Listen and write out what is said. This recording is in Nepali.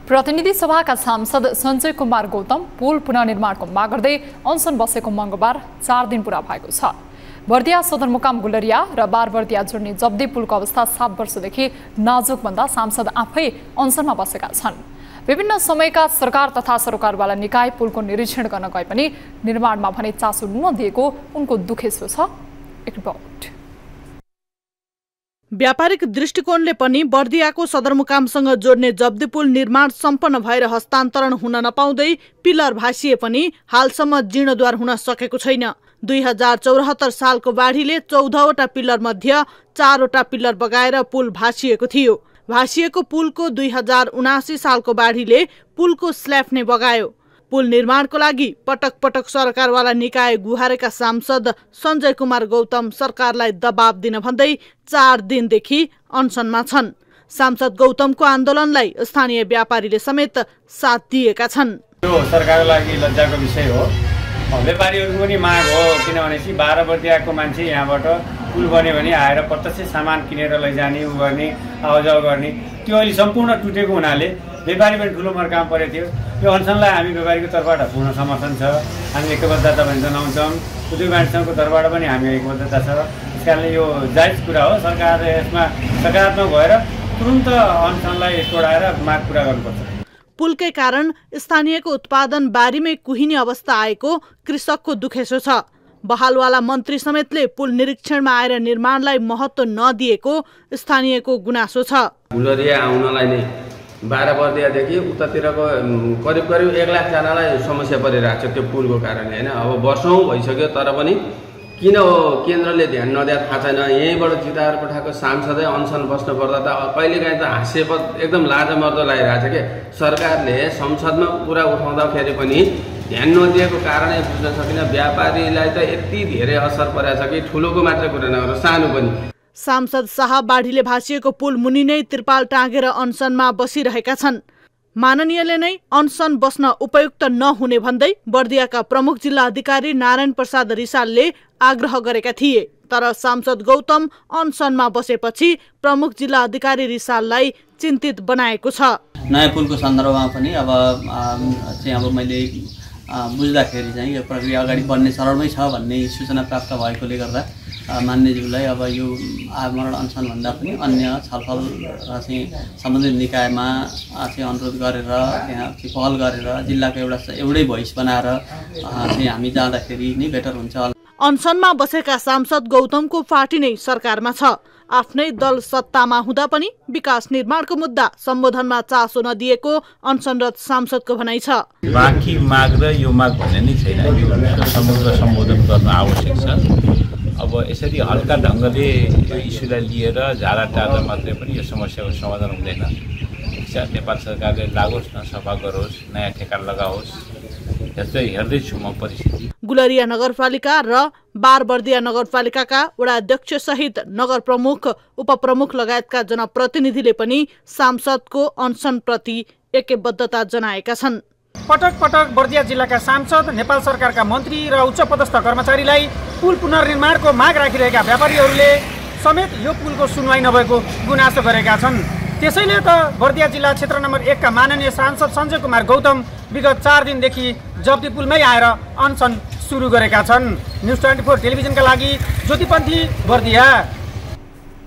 प्रतिनिधि सभाका सांसद सञ्जय कुमार गौतम पुल पुनर्निर्माणको माग गर्दै अनसन बसेको मंगलबार 4 दिन पूरा भएको छ। बर्दिया सदरमुकाम गुलरिया र बारबर्दिया जोड्ने जब्दी पुलको अवस्था 7 वर्षदेखि नाजुक भन्दा सांसद आफै अनसनमा बसेका छन्। विभिन्न समयका सरकार तथा सरकारवाला निकाय पुलको निरीक्षण गर्न गए पनि निर्माणमा भने चासो नदिएको उनको दुखेसो छ। एक रिपोर्ट। व्यापारिक दृष्टिकोणले पनि बर्दियाको सदरमुकामसँग जोड्ने जब्दी पुल निर्माण सम्पन्न भएर हस्तान्तरण हुन नपाउँदै पिलर भासिए पनि हालसम्म जीर्णोद्धार हुन सकेको छैन। 2074 सालको बाढीले 14वटा पिलर मध्ये 4वटा पिलर बगाएर पुल भासिएको थियो। भासिएको पुलको 2079 सालको बाढीले पुलको स्ल्याब नै बगायो। पुल निर्माणको लागि पटक पटक सरकारवाला निकाय गुहारेका सांसद सञ्जय कुमार गौतम सरकारलाई दबाब दिन भन्दै 4 दिनदेखि अनसनमा छन्। सांसद गौतमको आन्दोलनलाई स्थानीय व्यापारीले समेत साथ दिएका छन्। यो सरकारको लागि लज्जाको विषय हो। व्यापारीहरूको पनि माग हो, किनभने बारबर्दियाको मान्छे यहाँबाट पुल बन्यो भने आएर प्रत्यक्ष सामान किनेर लैजाने, उ गर्ने, आवाजाव गर्ने, त्यो अहिले सम्पूर्ण टुटेको हुनाले व्यापारी पनि ठुलो मर्कामा परेको थियो। यो अनसनलाई हामी व्यापारीको तर्फबाट पूर्ण समर्थन छ। हामी एकबद्धता पनि जनाउँछौँ। उद्योग वाणिज्य सङ्घको तर्फबाट पनि हामी एकबद्धता छ। त्यस कारणले यो जायज कुरा हो। सरकारले यसमा सकारात्मक भएर तुरुन्त अनसनलाई छोडाएर माग पुरा गर्नुपर्छ। पुलकै कारण स्थानीयको उत्पादन बारीमै कुहिने अवस्था आएको कृषकको दुखेसो छ। बहालवाला मन्त्री समेतले पुल निरीक्षणमा आएर निर्माणलाई महत्त्व नदिएको स्थानीयको गुनासो छ। गुलरिया आउनलाई नै बारबर्दियादेखि उतातिरको करिब 1 लाख जनालाई समस्या परिरहेको छ त्यो पुलको कारणले हैन। अब वर्षौं भइसक्यो तर पनि किन हो केन्द्रले ध्यान नदिए थाहा छैन। यहीँबाट जिताएर पठाएको सांसदै अनसन बस्नु पर्दा त कहिलेकाहीँ त हास्यपद एकदम लाजमर्दो लागिरहेछ के सरकारले संसदमा कुरा उठाउँदाखेरि पनि ध्यान नदिएको कारणले बुझ्न सकिन। व्यापारीलाई त यति धेरै असर परेछ कि ठुलोको मात्र कुरा नगर सानो पनि। सांसद शाह बाढीले भासिएको पुल मुनि नै त्रिपाल टाँगेर अनसनमा बसिरहेका छन्। माननीयले नै अनसन बस्न उपयुक्त नहुने भन्दै बर्दियाका प्रमुख जिल्ला अधिकारी नारायण प्रसाद रिसालले आग्रह गरेका थिए। तर सांसद गौतम अनसनमा बसेपछि प्रमुख जिल्ला अधिकारी रिसाललाई चिन्तित बनाएको छ। नयाँ पुलको सन्दर्भमा पनि अब मैले बुझ्दाखेरि चाहिँ यो प्रक्रिया अगाडि बढ्ने चरणमै छ भन्ने सूचना प्राप्त भएकोले गर्दा मान्यज्यूलाई अब यो आमरण अनसन भन्दा पनि अन्य छलफल चाहिँ सम्बन्धित निकायमा चाहिँ अनुरोध गरेर त्यहाँ चाहिँ पहल गरेर जिल्लाको एउटै भोइस बनाएर चाहिँ हामी जाँदाखेरि नै बेटर हुन्छ। अनसनमा बसेका सांसद गौतमको पार्टी नै सरकारमा छ। आफ्नै दल सत्तामा हुँदा पनि विकास निर्माणको मुद्दा सम्बोधनमा चासो नदिएको अनसनरत सांसदको भनाइ छ। बाँकी माग र यो माग भन्ने नै छैन। यो समग्र सम्बोधन गर्न आवश्यक छ। अब यसरी हल्का ढङ्गले यो इस्युलाई लिएर झाडा टार्दा मात्रै पनि यो समस्याको समाधान हुँदैन। नेपाल सरकारले लागोस् न, सफा गरोस्, नयाँ ठेक्का लगाओस्, यस्तै हेर्दैछु म परिस्थिति। गुलरिया नगरपालिका र बारबर्दिया नगरपालिकाका वडा अध्यक्ष सहित नगर प्रमुख, उपप्रमुख लगायतका जनप्रतिनिधिले पनि सांसदको अनसनप्रति एकबद्धता जनाएका छन्। पटक पटक बर्दिया जिल्लाका सांसद, नेपाल सरकारका मन्त्री र उच्च पदस्थ कर्मचारीलाई पुल पुनर्निर्माणको माग राखिरहेका व्यापारीहरूले समेत यो पुलको सुनवाई नभएको गुनासो गरेका छन्। त्यसैले त बर्दिया जिल्ला क्षेत्र नम्बर 1 का माननीय सांसद सञ्जय कुमार गौतम विगत 4 दिनदेखि जब्दी पुलमै आएर अनसन सुरु गरेका छन्। न्युज 24 टेलिभिजनका लागि ज्योतिपन्थी, बर्दिया।